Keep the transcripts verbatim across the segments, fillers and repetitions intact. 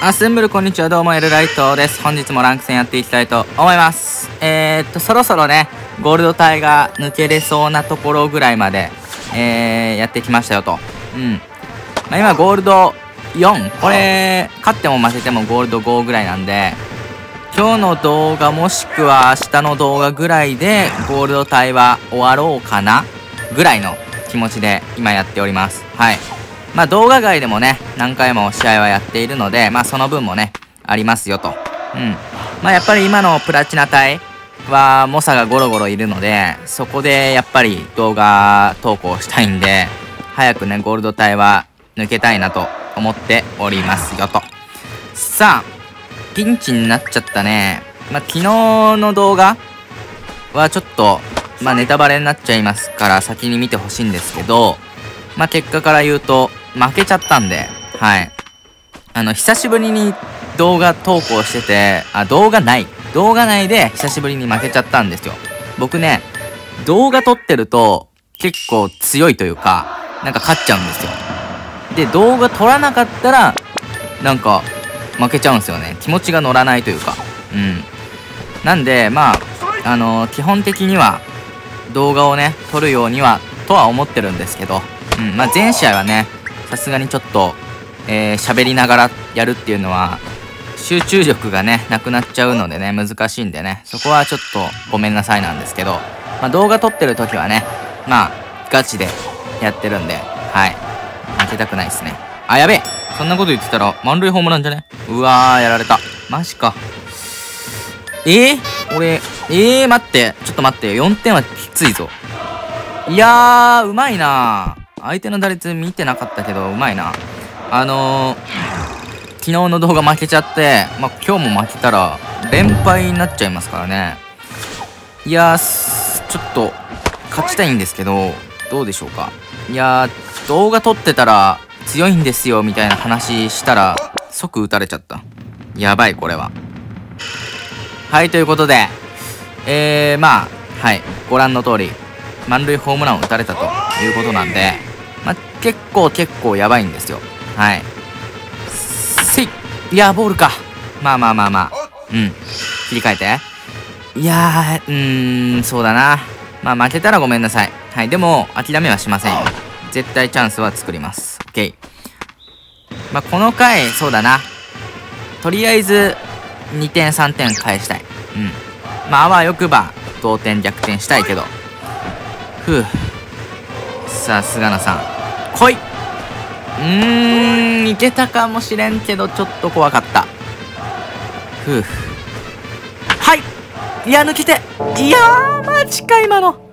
アッセンブルこんにちは、どうもエルライトです。本日もランク戦やっていきたいと思います。えー、っとそろそろねゴールド帯が抜けれそうなところぐらいまで、えー、やってきましたよと。うん、まあ、今ゴールドよん、これ勝っても負けてもゴールドごぐらいなんで、今日の動画もしくは明日の動画ぐらいでゴールド帯は終わろうかなぐらいの気持ちで今やっております。はい。まあ動画外でもね、何回も試合はやっているので、まあその分もね、ありますよと。うん。まあやっぱり今のプラチナ帯は猛者がゴロゴロいるので、そこでやっぱり動画投稿したいんで、早くね、ゴールド帯は抜けたいなと思っておりますよと。さあ、ピンチになっちゃったね。まあ昨日の動画はちょっと、まあネタバレになっちゃいますから先に見てほしいんですけど、まあ結果から言うと、負けちゃったんで、はい。あの、久しぶりに動画投稿してて、あ、動画ない。動画内で久しぶりに負けちゃったんですよ。僕ね、動画撮ってると結構強いというか、なんか勝っちゃうんですよ。で、動画撮らなかったら、なんか負けちゃうんですよね。気持ちが乗らないというか。うん。なんで、まあ、あのー、基本的には動画をね、撮るようには、とは思ってるんですけど、うん、まあ全試合はね、さすがにちょっと、えー、喋りながらやるっていうのは、集中力がね、なくなっちゃうのでね、難しいんでね、そこはちょっとごめんなさいなんですけど、まあ動画撮ってる時はね、まあ、ガチでやってるんで、はい。負けたくないですね。あ、やべえ、そんなこと言ってたら、満塁ホームランじゃね？うわー、やられた。マジか。えー、俺、えー、待って、ちょっと待って、よんてんはきついぞ。いやー、うまいなー。相手の打率見てなかったけど、うまいな。あのー、昨日の動画負けちゃって、まあ、今日も負けたら、連敗になっちゃいますからね。いやー、ちょっと、勝ちたいんですけど、どうでしょうか。いやー、動画撮ってたら、強いんですよ、みたいな話したら、即打たれちゃった。やばい、これは。はい、ということで、えー、まあ、はい、ご覧の通り、満塁ホームランを打たれたということなんで、まあ、結構結構やばいんですよ。はい。せい。いやー、ボールか。まあまあまあまあ。うん。切り替えて。いやー、うーん、そうだな。まあ負けたらごめんなさい。はい。でも、諦めはしませんよ。絶対チャンスは作ります。OK。まあこの回、そうだな。とりあえず、にてんさんてん返したい。うん。まああわよくば、同点逆転したいけど。ふう。さあ、菅野さん。来い。うーん、いけたかもしれんけど、ちょっと怖かった。ふう。はい。いや、抜けて。いやー、マジか、今の。か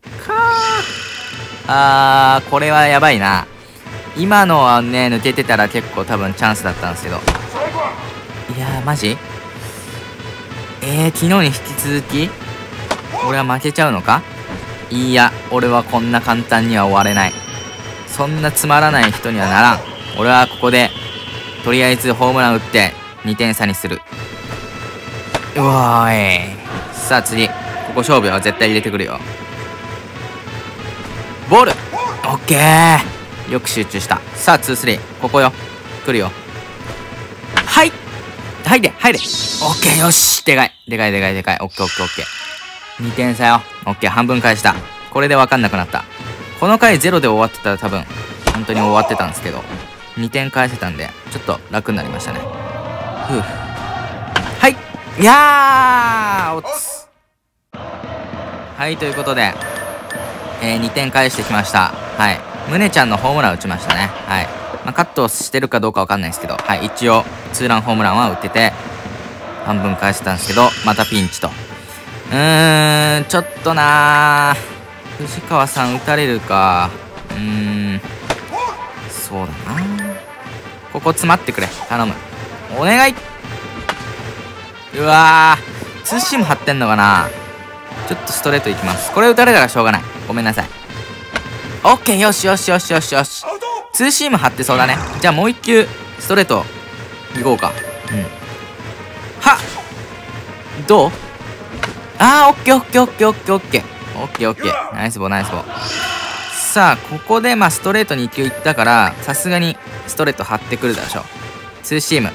ー。あー、これはやばいな。今のはね、抜けてたら結構多分チャンスだったんですけど。いやー、マジ？えー、昨日に引き続き俺は負けちゃうのか？いや、俺はこんな簡単には終われない。そんなつまらない人にはならん。俺はここで、とりあえずホームラン打って、にてん差にする。うわーい。さあ次。ここ勝負は絶対入れてくるよ。ボール！オッケー！よく集中した。さあ、ツースリー。ここよ。来るよ。はい！入れ入れ！オッケー、よし！でかい。でかいでかいでかい。オッケーオッケーオッケー。にてん差よ。オッケー、半分返した。これで分かんなくなった。この回ゼロで終わってたら多分、本当に終わってたんですけど、にてん返せたんで、ちょっと楽になりましたね。ふう。はい！いやー！おつ。はい、ということで、えー、にてん返してきました。はい。宗ちゃんのホームラン打ちましたね。はい。まあ、カットしてるかどうか分かんないですけど、はい。一応、ツーランホームランは打ってて、半分返せたんですけど、またピンチと。うーん、ちょっとなー。藤川さん打たれるか。うーん。そうだな。ここ詰まってくれ。頼む。お願い。うわー。ツーシーム張ってんのかな。ちょっとストレートいきます。これ打たれたらしょうがない。ごめんなさい。オッケー、よしよしよしよしよし。ツーシーム張ってそうだね。じゃあもう一球、ストレート、いこうか。うん。はっ。どう？あー、オッケーオッケーオッケーオッケーオッケー。オッケーオッケー。ナイスボーナイスボー。さあ、ここでまあストレートに球いったから、さすがにストレート張ってくるでしょ。ツーシーム。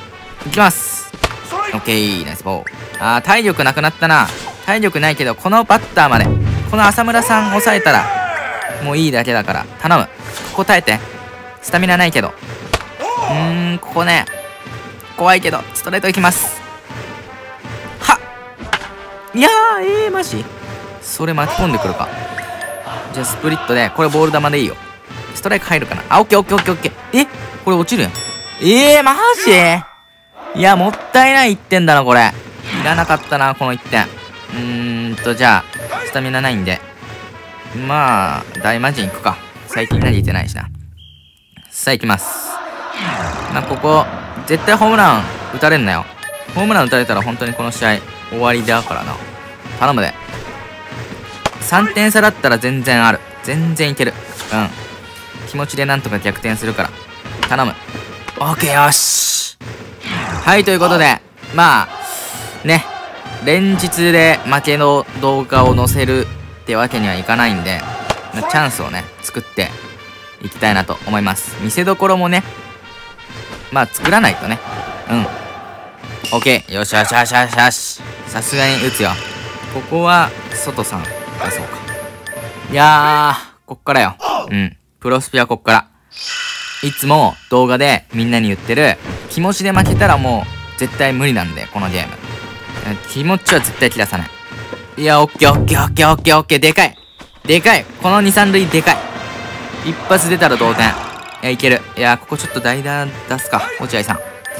いきます。オッケー、ナイスボール。あー、体力なくなったな。体力ないけど、このバッターまで、この浅村さん抑えたら、もういいだけだから、頼む。ここ耐えて。スタミナないけど。うーん、ここね、怖いけど、ストレートいきます。はっ、いやー、えー、マジそれ巻き込んでくるか。じゃあ、スプリットで、これボール球でいいよ。ストライク入るかな。あ、オッケーオッケーオッケーオッケー。え、これ落ちるやん。えー、マジいや、もったいないいってんだな、これ。いらなかったな、このいってん。うーんと、じゃあ、スタミナないんで。まあ、大魔神行くか。最近投げてないしな。さあ、行きます。まあ、ここ、絶対ホームラン打たれんなよ。ホームラン打たれたら本当にこの試合終わりだからな。頼むで。さんてん差だったら全然ある。全然いける。うん。気持ちでなんとか逆転するから。頼む。オッケー、よし。はい、ということで、まあ、ね、連日で負けの動画を載せるってわけにはいかないんで、チャンスをね、作っていきたいなと思います。見せどころもね、まあ作らないとね。うん。オッケー。よしよしよしよしよし。さすがに打つよ。ここは、外さん出そうか。いやー、こっからよ。うん。プロスピはこっから。いつも動画でみんなに言ってる、気持ちで負けたらもう絶対無理なんで、このゲーム。気持ちは絶対切らさない。いや、オッケーオッケーオッケーオッケーオッケー。でかい。でかい。このに、さん塁でかい。一発出たら同点。いや、いける。いや、ここちょっと代打出すか。落合さん。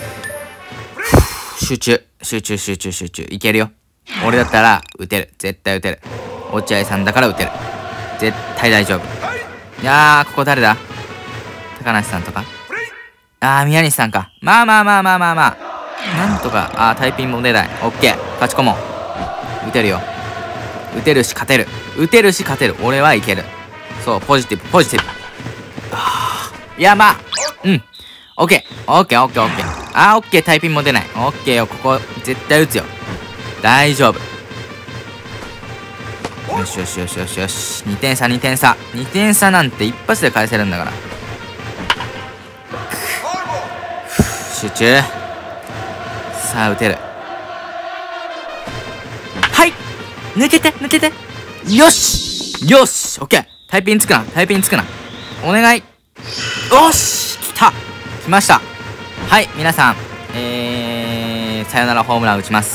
集中。集中集中集中。いけるよ。俺だったら打てる。絶対打てる。落合さんだから打てる。絶対大丈夫。いやー、ここ誰だ？高梨さんとか？あー、宮西さんか。まあまあまあまあまあまあ。なんとか、あー、タイピンも出ない。オッケー。勝ち込もう。打てるよ。打てるし勝てる。打てるし勝てる。俺はいける。そう、ポジティブ、ポジティブ。あー、いや、まあ、うん。オッケー。オッケー、オッケー、オッケー。あー、オッケー、タイピンも出ない。オッケーよ、ここ、絶対打つよ。大丈夫。よしよしよしよしよし。にてん差、にてん差。にてん差なんて一発で返せるんだから。集中。さあ、打てる。はい、抜けて、抜けて。よしよし、オッケー。タイピンつくな、タイピンつくな。お願い。よし、来た。来ました。はい、皆さん、えー、さよならホームラン打ちます。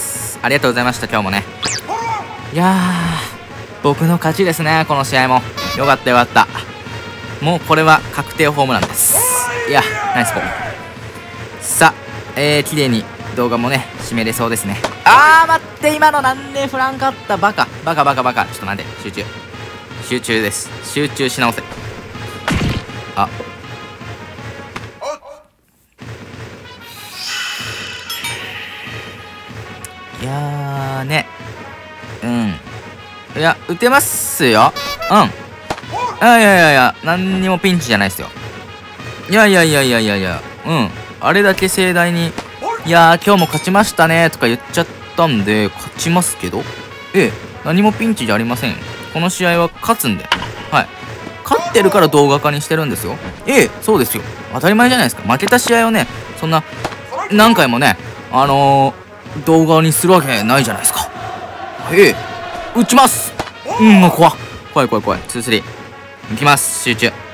ありがとうございました、今日もね。いやー、僕の勝ちですね、この試合も。よかったよかった。もうこれは確定ホームランです。いや、ナイスボール。さあ、えー、綺麗に動画もね、締めれそうですね。あー、待って、今のなんで振らんかった。バカ、バカバカバカ。ちょっと待って、集中。集中です。集中し直せ。あ。いやーね。うん。いや、打てますよ。うん。いやいやいやいや、何にもピンチじゃないですよ。いやいやいやいやいやいや、うん。あれだけ盛大に、いやー、今日も勝ちましたねとか言っちゃったんで、勝ちますけど。ええ、何もピンチじゃありません。この試合は勝つんで。はい。勝ってるから動画化にしてるんですよ。ええ、そうですよ。当たり前じゃないですか。負けた試合をね、そんな、何回もね、あのー、動画にするわけないじゃないですか。ええ、打ちます。うん、もう怖っ。怖い怖い怖い。ツースリー。いきます。集中。